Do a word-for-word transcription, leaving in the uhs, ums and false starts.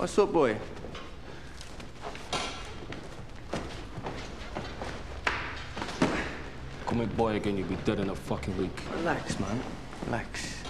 What's up, boy? Call me boy again, you'll be dead in a fucking week. Relax, man. Relax.